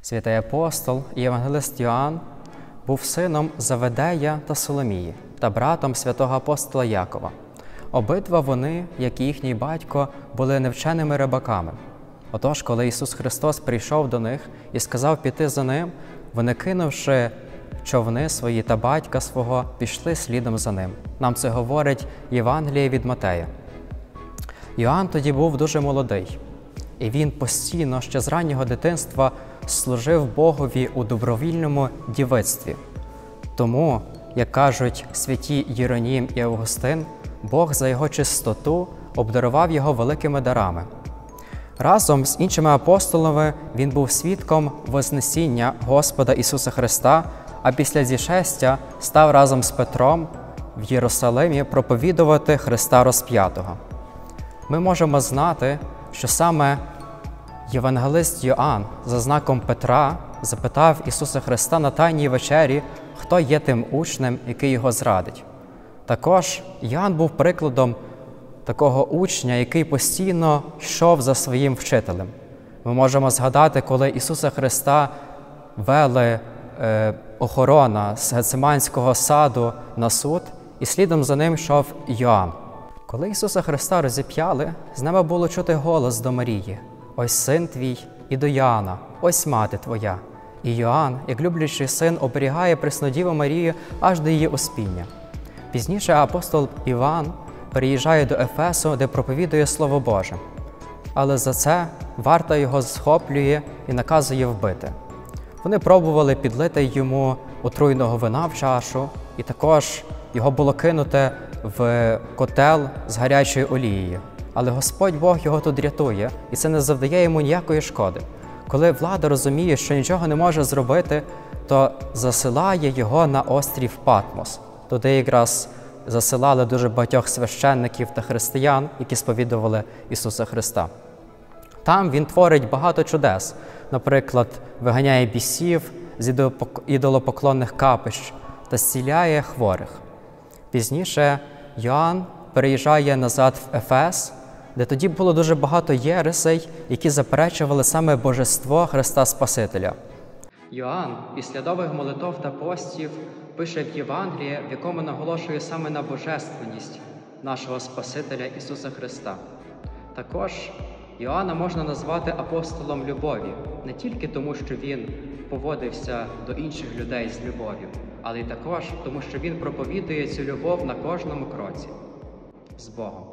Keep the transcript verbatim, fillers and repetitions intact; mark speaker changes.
Speaker 1: Святий апостол і євангелист Йоанн був сином Заведея та Соломії та братом святого апостола Якова. Обидва вони, як і їхній батько, були невченими рибаками. Отож, коли Ісус Христос прийшов до них і сказав піти за Ним, вони, кинувши човни свої та батька свого, пішли слідом за Ним. Нам це говорить Євангеліє від Матея. Йоанн тоді був дуже молодий, і він постійно, ще з раннього дитинства, служив Богові у добровільному дівицтві. Тому, як кажуть святі Єронім і Августин, Бог за його чистоту обдарував його великими дарами. Разом з іншими апостолами він був свідком Вознесіння Господа Ісуса Христа, а після зішестя став разом з Петром в Єрусалимі проповідувати Христа розп'ятого. Ми можемо знати, що саме євангелист Йоанн за знаком Петра запитав Ісуса Христа на Тайній вечері, хто є тим учнем, який його зрадить. Також Йоанн був прикладом такого учня, який постійно йшов за своїм вчителем. Ми можемо згадати, коли Ісуса Христа вели е, охорона з Гециманського саду на суд, і слідом за ним йшов Йоанн. Коли Ісуса Христа розіп'яли, з неба було чути голос до Марії: «Ось син твій», і до Йоанна: «Ось мати твоя». І Йоанн, як люблячий син, оберігає Преснодіву Марію аж до її успіння. Пізніше апостол Іван переїжджає до Ефесу, де проповідує Слово Боже. Але за це варта його схоплює і наказує вбити. Вони пробували підлити йому отруйного вина в чашу, і також його було кинуте в котел з гарячою олією. Але Господь Бог його тут рятує, і це не завдає йому ніякої шкоди. Коли влада розуміє, що нічого не може зробити, то засилає його на острів Патмос. Туди якраз засилали дуже багатьох священників та християн, які сповідували Ісуса Христа. Там він творить багато чудес. Наприклад, виганяє бісів з ідолопоклонних капищ та зціляє хворих. Пізніше Йоанн переїжджає назад в Ефес, де тоді було дуже багато єресей, які заперечували саме божество Христа Спасителя. Йоанн після довгих молитов та постів пише в Євангелії, в якому наголошує саме на божественність нашого Спасителя Ісуса Христа. Також Йоанна можна назвати апостолом любові, не тільки тому, що він поводився до інших людей з любов'ю, але й також тому, що він проповідує цю любов на кожному кроці. З Богом!